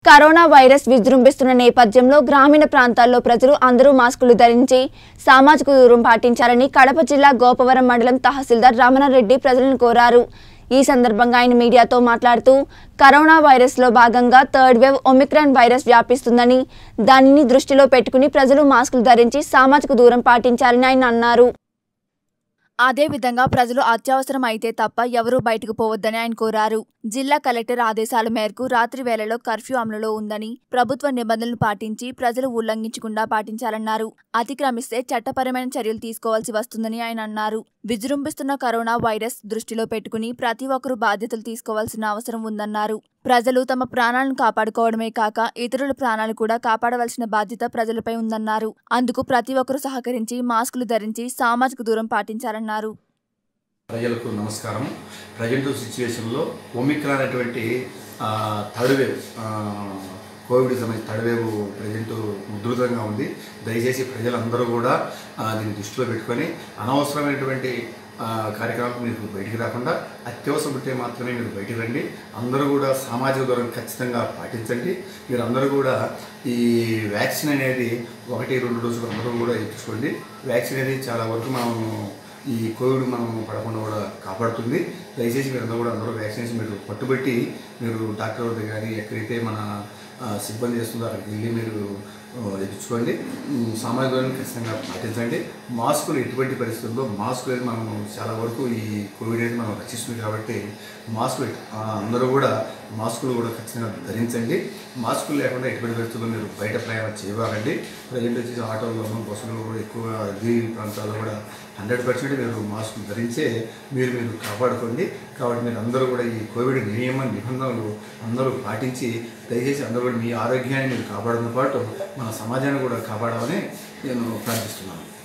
Corona virus విజృంభిస్తున్న నేపథ్యంలో గ్రామీణ ప్రాంతాల్లో ప్రజలు అందరూ మాస్కులు ధరించి సామాజిక దూరం పాటించాలని కడప జిల్లా గోపవరం మండలం తహసీల్దార్ రమణారెడ్డి ప్రజలను కోరారు। ఈ సందర్భంగా ఆయన మీడియాతో మాట్లాడుతూ కరోనా వైరస్ లో భాగంగా థర్డ్ వేవ్ ఒమిక్రాన్ వైరస్ వ్యాపిస్తుందని దానిని దృష్టిలో పెట్టుకుని ప్రజలు మాస్కులు ధరించి సామాజిక దూరం పాటించాలని ఆయన అన్నారు। అదే విధంగా ప్రజలు అత్యవసరం అయితే తప్ప ఎవరూ బయటకు పోవద్దని ఆయన కోరారు। జిల్లా కలెక్టర్ ఆదేశాల మేరకు రాత్రి వేళలో కర్ఫ్యూ అమలులో ఉందని ప్రభుత్వ నిబంధనలు పాటించి ప్రజలు ఉల్లంఘించకుండా పాటించాలన్నారు। అతిక్రమిస్తే చట్టపరమైన చర్యలు తీసుకోవాల్సి వస్తుందని ఆయన అన్నారు। విజృంభిస్తున్న కరోనా వైరస్ దృష్టిలో పెట్టుకుని ప్రతి ఒక్కరూ బాధ్యతలు తీసుకోవాల్సిన అవసరం ఉందన్నారు। ప్రజలు తమ ప్రాణాలను కాపాడుకోవడమే కాక ఇతరుల ప్రాణాలు కూడా కాపాడవలసిన బాధ్యత ప్రజలపై ఉందన్నారు। అందుకు ప్రతి ఒక్కరూ సహకరించి మాస్కులు ధరించి సామాజిక దూరం పాటించాలన్నారు। ప్రజలకు నమస్కారం। ప్రజెంట్ సిచ్యువేషన్లో ఒమిక్రాన్ అనేటువంటి థర్డ్ వేవ్ కోవిడ్ సంబంధించి థర్డ్ వేవ్ ప్రజెంట్ ఉధృతంగా ఉంది। దయచేసి ప్రజలందరూ కూడా దీన్ని దృష్టిలో పెట్టుకొని అనవసరమైనటువంటి కార్యక్రమాలకు మీరు బయటికి రాకుండా అత్యవసరం ఉంటే మాత్రమే మీరు బయటికి రండి। అందరూ కూడా సామాజిక దూరం ఖచ్చితంగా పాటించండి। మీరు అందరూ కూడా ఈ వ్యాక్సిన్ అనేది 1-2 డోసులు అందరూ కూడా ఇచ్చుకోండి। వ్యాక్సిన్ అనేది చాలా వరకు మనం ఈ కోవిడ్ మనం పడకుండా కూడా కాపాడుతుంది। దయచేసి మీరు అందరూ వ్యాక్సినేషన్ మీరు పట్టుబట్టి మీరు డాక్టర్ వద్ద కానీ ఎక్కడైతే మన సిబ్బంది చేస్తుందో అక్కడికి వెళ్ళి మీరు ఎదుర్కోండి। సామాజిక దూరాన్ని ఖచ్చితంగా పాటించండి। మాస్కులు ఎటువంటి పరిస్థితుల్లో మాస్కులు అనేది మనం చాలా వరకు ఈ కోవిడ్ అనేది మనం రక్షిస్తుంది కాబట్టి మాస్కులు అందరూ కూడా మాస్కులు కూడా ఖచ్చితంగా ధరించండి। మాస్కులు లేకుండా ఎటువంటి పరిస్థితుల్లో మీరు బయట ప్రయాణం చేయవాలండి। ప్రజెంట్ వచ్చేసి ఆటోల్లోనూ బస్సులో కూడా ఎక్కువ గిరి ప్రాంతాల్లో కూడా 100% మీరు మాస్కులు ధరించే మీరు కాపాడుకోండి। కాబట్టి మీరు అందరూ కూడా ఈ కోవిడ్ నిబంధనలు అందరూ పాటించి దయచేసి అందరూ కూడా మీ ఆరోగ్యాన్ని మీరు కాపాడడంతో పాటు మన సమాజాన్ని కూడా కాపాడాలని నేను ప్రార్థిస్తున్నాను।